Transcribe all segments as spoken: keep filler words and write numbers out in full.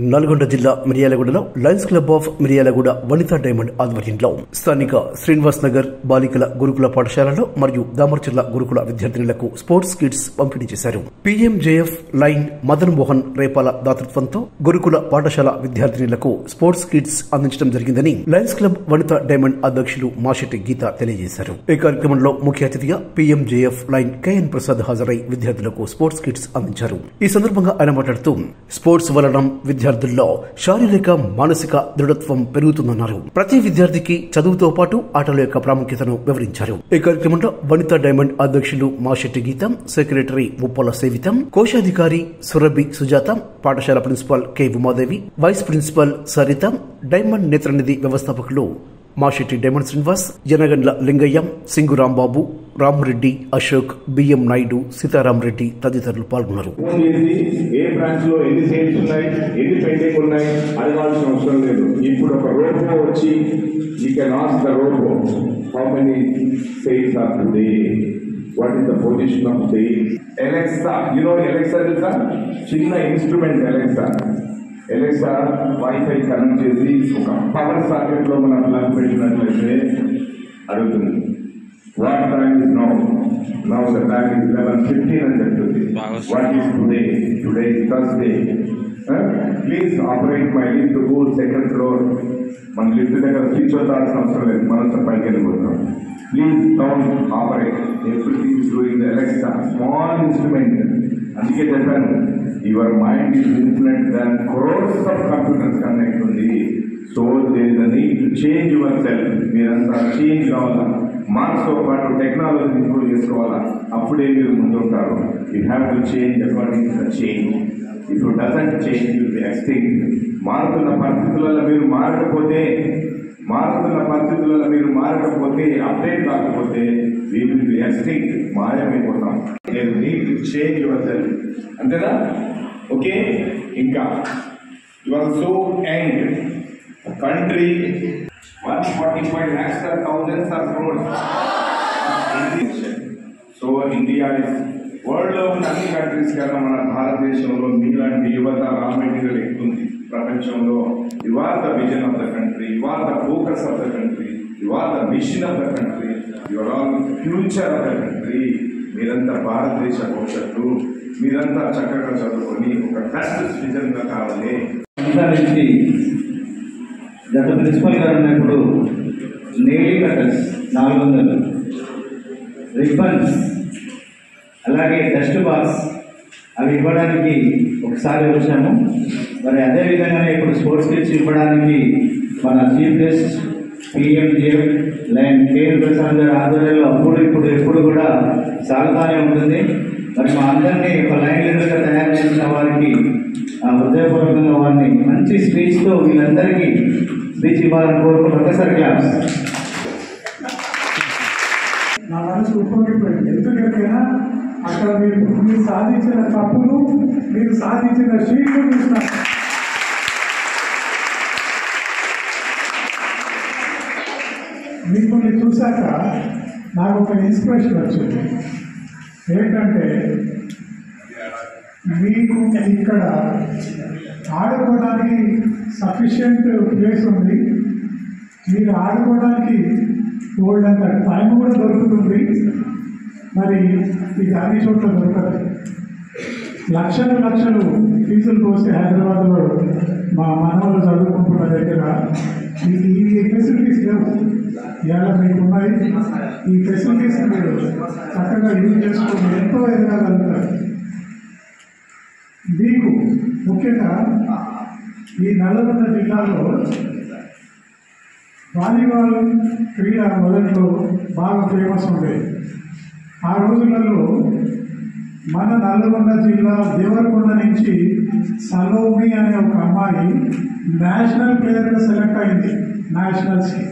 నల్గొండ జిల్లా మిర్యాలగూడలో Lions Club of Miryalaguda Vanitha Diamond ఆధ్వర్యంలో స్థానిక శ్రీనివాస్ నగర్ బాలికల గురుకుల పాఠశాలలో మరియు దామర్చర్ల గురుకుల విద్యార్థినులకు స్పోర్ట్స్ కిట్స్ పంపిణీ చేశారు. పీఎంజేఎఫ్ లైన్ మదన్ మోహన్ రేపాల దాతృత్వంతో గురుకుల పాఠశాల విద్యార్థినులకు స్పోర్ట్స్ కిట్స్ అందించడం జరిగిందని లయన్స్ క్లబ్ వనితా డైమండ్ అధ్యక్షులు మాషెట్టి గీత తెలియజేశారు. ఈ కార్యక్రమంలో ముఖ్య అతిథిగా పీఎంజేఎఫ్ లైన్ కెఎన్ ప్రసాద్ హాజరై విద్యార్థులకు స్పోర్ట్స్ కిట్స్ అందించారు. ఈ సందర్భంగా ఆయన మాట్లాడుతూ స్పోర్ట్స్ వలన విద్యార్థుల్లో శారీరక మానసిక దృఢత్వం పెరుగుతుందన్నారు. ప్రతి విద్యార్థికి చదువుతో పాటు ఆటల యొక్క ప్రాముఖ్యతను వివరించారు. ఈ కార్యక్రమంలో వనితా డైమండ్ అధ్యక్షులు మాషెట్టి గీతం, సెక్రటరీ ఉప్పల సేవితం, కోశాధికారి సురభి సుజాత, పాఠశాల principal K Umadevi, vice principal Saritha, Diamond Netranidhi వ్యవస్థాపకులు మాషెట్టి డైమండ్ శ్రీనివాస్, జనగండ్ల లింగయ్యం, సింగు రాంబాబు, రామరెడ్డి, అశోక్, బిఎం నాయుడు, సీతారాం రెడ్డి తదితరులు పాల్గొన్నారు. ఏ బ్రాంచ్ లో ఎన్ని సేల్స్ ఉన్నాయి, ఎన్ని పెండింగ్ ఉన్నాయి అడగాల్సిన అవసరం లేదు. ఇప్పుడు ఒక రోబో వచ్చి you can ask the robo how many sales are today, what is the position of sales. Alexa, you know Alexa తెలుసా? చిన్న instrument Alexa. Alexa wifi connect చేసి ఒక పవర్ సాకెట్ లో మనం ప్లగ్ పెట్టినట్లయితే అడుగుతుంది what time is now, now the time is eleven fifteen అని చెప్తుంది. What is today, today is Thursday. Please operate my lift to second floor. మన lift దగ్గర స్విచ్ వద్దాల్సిన అవసరం లేదు, మనం పైకి వెళ్ళిపోతున్నాం. Please down operate, everything is doing the Alexa. Small instrument. అందుకే చెప్పాను, your mind is infinite than crores of computers connect ఉంది. So there is a need to change yourself. మీరంతా చేంజ్ కావాలా, మార్క్స్ తో పాటు టెక్నాలజీ ఇంప్రూవ్ చేసుకోవాలా, అప్పుడే మీరు ముందుంటారు. You have to change according to the change. If you doesn't change you be extinct. మారుతున్న పరిస్థితులలో మీరు మారకపోతే మారుతున్న పరిస్థితులలో మీరు మారకపోతే అప్డేట్ కాకపోతే వీ విల్ బి ఎక్స్టింక్ట్, మాయమైపోతాం. You need to change yourself. అంతేనా? ఓకే. ఇంకా you are so young. Country one forty-five lakhs or thousands or crores. So India is world లో ఉన్న అన్ని కంట్రీస్ కన్నా మన భారతదేశంలో మీలాంటి యువత రా మెటీరియల్ ఎక్కువ ఉంది. ప్రపంచంలో you are the vision of the country, you are the focus of the country, you are the mission of the country, you are all future of the country. మీరంతా భారతదేశ భవిష్యత్తు. మీరంతా చక్కగా చదువుకొని ఒక బెస్ట్ సిటిజన్ గా కావాలి. గత ప్రిన్సిపల్ గారు ఉన్నప్పుడు నెయిల్ కటర్స్ నాలుగు వందలు, రిబ్బన్స్, అలాగే డస్ట్ బాక్స్ అవి ఇవ్వడానికి ఒకసారి వచ్చాము. మరి అదేవిధంగానే ఇప్పుడు స్పోర్ట్స్ కిట్స్ ఇవ్వడానికి మన chief guest PMJF Lion KN Prasad గారి ఆధ్వర్యంలో అప్పుడు ఇప్పుడు ఎప్పుడు కూడా సాగుతానే ఉంటుంది. మరి మా అందరినీ ఒక లైన్ లీడర్గా తయారు చేసిన వారికి హృదయపూర్వకంగా వారిని మంచి స్పీచ్తో వీళ్ళందరికీ స్పీచ్ ఇవ్వాలని కోరుకుని ఒకసారి క్లాస్. నా మనసు ఉప్పొంగిపోయింది. ఎందుకంటేనా అక్కడ మీరు మీరు సాధించిన తప్పులు, మీరు సాధించిన షీట్లు చూసిన మిమ్మల్ని చూశాక నాకు ఒక ఇన్స్పిరేషన్ వచ్చింది. ఏంటంటే మీకు ఇక్కడ ఆడుకోవడానికి సఫిషియంట్ ప్లేస్ ఉంది, మీరు ఆడుకోవడానికి ఓల్డ్ అంత టైం కూడా దొరుకుతుంది. మరి ఇది అన్ని చోట్ల దొరకదు. లక్షలు లక్షలు ఫీజులు పోస్తే హైదరాబాద్లో మా మనవలు చదువుకుంటున్న దగ్గర మీకు ఈ ఫెసిలిటీస్ లేవు. ఇవాళ మీకు ఉన్నాయి. ఈ ఫెసిలిటీస్ మీరు చక్కగా యూజ్ చేసుకుని ఎంతో ఎదగలుగుతారు. మీకు ముఖ్యంగా ఈ నల్గొండ జిల్లాలో వాలీబాల్ క్రీడ మొదట్లో బాగా ఫేమస్ ఉండేది. ఆ రోజులలో మన నల్గొండ జిల్లా దేవరకొండ నుంచి సలోమి అనే ఒక అమ్మాయి నేషనల్ ప్లేయర్గా సెలెక్ట్ అయింది నేషనల్స్కి.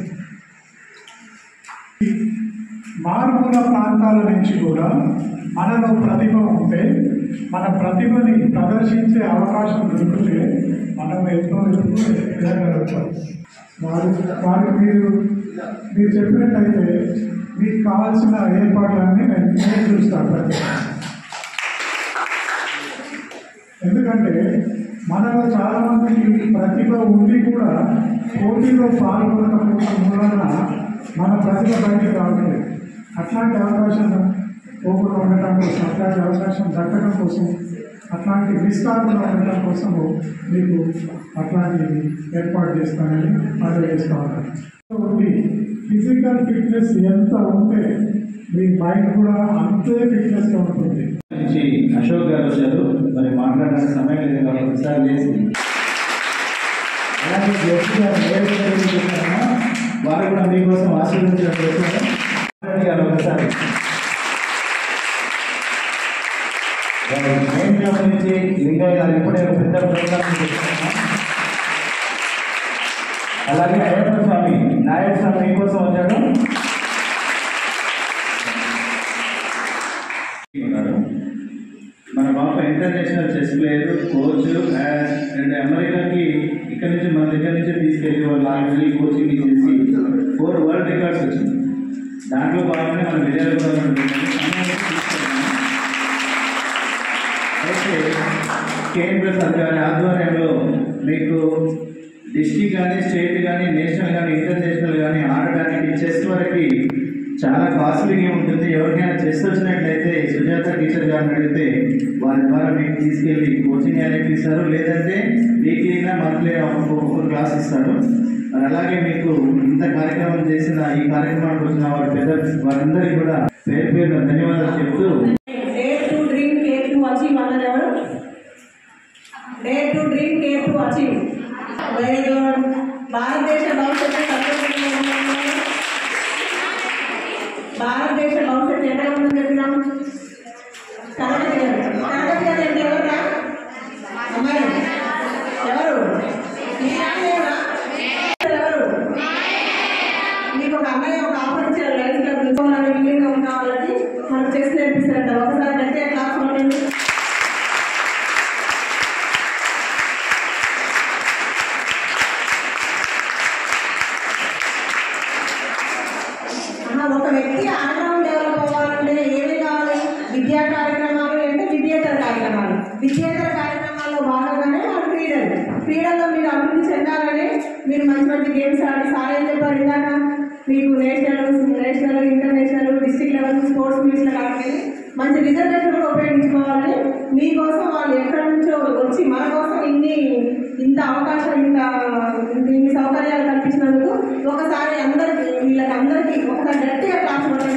మారుమూల ప్రాంతాల నుంచి కూడా మనలో ప్రతిభ ఉంటే, మన ప్రతిభని ప్రదర్శించే అవకాశం దొరికితే మనం ఎంతో ఎన్నో ఎదగలుగుతాం. వారు వారికి మీరు మీరు చెప్పినట్టయితే మీకు కావాల్సిన ఏర్పాట్లన్నీ నేను నేను చూస్తాను. ఎందుకంటే మనలో చాలా మందికి ప్రతిభ ఉండి కూడా పోటీలో పాల్గొనకపోవడం వలన మన ప్రతిభ బయటకు రావట్లేదు. అట్లాంటి అవకాశం పోకుండా ఉండటం కోసం, అట్లాంటి అవకాశం దక్కడం కోసం, అట్లాంటి విస్తారంగా ఉండటం కోసము మీకు అట్లాంటివి ఏర్పాటు చేస్తానని మనం చేసుకోవాలి. ఫిజికల్ ఫిట్నెస్ ఎంత ఉంటే మీ మైండ్ కూడా అంతే ఫిట్నెస్గా ఉంటుంది. నుంచి అశోక్ గారు వచ్చారు, మరి మాట్లాడడానికి సమయం లేదు కాబట్టి ఒకసారి చేసి అలాగే జడ్జి గారు నేర్చుకున్నా వారు కూడా మీకోసం ఆశీర్వదించడం చేస్తున్నారు. ఒకసారి మెయిన్ క్లబ్ నుంచి లింగయ్య గారు ఇప్పుడే పెద్ద ప్రోగ్రామ్ చేస్తున్నారు. అలాగే అయ్యప్ప స్వామి నాయక స్వామి మీకోసం వచ్చాడు. మన పాప international chess player, coach and అమెరికాకి ఇక్కడ నుంచి మన దగ్గర నుంచి తీసుకెళ్ళి వాళ్ళు ఆల్రెడీ కోచింగ్ ఇచ్చేసి ఫోర్ వరల్డ్ రికార్డ్స్ వచ్చింది. దాంట్లో భాగంగా మన విజయాలు అయితే కేఎన్ ప్రసాద్ గారి ఆధ్వర్యంలో మీకు డిస్ట్రిక్ట్ కానీ స్టేట్ కానీ నేషనల్ కానీ ఇంటర్నేషనల్ కానీ ఆడడానికి చెస్ వరకు చాలా కాస్ట్లీగా ఉంటుంది. ఎవరికైనా చెస్ వచ్చినట్లయితే సుజాత టీచర్ గారిని అడిగితే వారి ద్వారా మీకు తీసుకెళ్ళి కోచింగ్ అనేది ఇస్తారు, లేదంటే వీక్లీగా మంత్లీ ఒక క్లాస్ ఇస్తారు. మరి అలాగే మీకు ఇంత కార్యక్రమం చేసిన ఈ కార్యక్రమానికి వచ్చిన వారి పెద్ద వారందరికీ కూడా పేరు పేరు ధన్యవాదాలు చెప్తూ dare to dream care to achieve అన్నది ఎవరు? Dare to dream care to achieve. భారతదేశ భవిష్యత్తు భారతదేశ భవిష్యత్తు ఎక్కడ ఉందని చెప్పినాం? తరగతి గది. తరగతి గది అంటే ఎవరా? అమ్మాయి ఎవరు? ఎవరు? మీకు ఒక అమ్మాయి ఒక ఆఫర్ ఇచ్చారు లైఫ్ లో తీసుకోవాలని విల్లింగ్గా ఉన్న వాళ్ళకి మనకు చేసి నేర్పిస్తారంట. ఒకసారి అంటే క్లాస్ ఉండండి. ఒక వ్యక్తి ఆల్రౌండ్ డెవలప్ అవ్వాలంటే ఏమి కావాలి? విద్యా కార్యక్రమాలు అంటే విద్యేతర కార్యక్రమాలు. విద్యేతర కార్యక్రమాల్లో భాగంగానే మన క్రీడలు. క్రీడల్లో మీరు అభివృద్ధి చెందాలని మీరు మంచి మంచి గేమ్స్ ఆడి సార్ ఏం చెప్పారు ఇందాక? మీకు national national international district level sports మీట్స్లో కాబట్టి మంచి రిజర్వేషన్ కూడా ఉపయోగించుకోవాలని మీకోసం వాళ్ళు ఎక్కడి నుంచో వచ్చి మన కోసం ఇన్ని ఇంత అవకాశం ఇంత ఇన్ని సౌకర్యాలు కల్పించినందుకు ఒకసారి అందరికీ వీళ్ళకి అందరికీ ఒకసారి గట్టిగా క్లాస్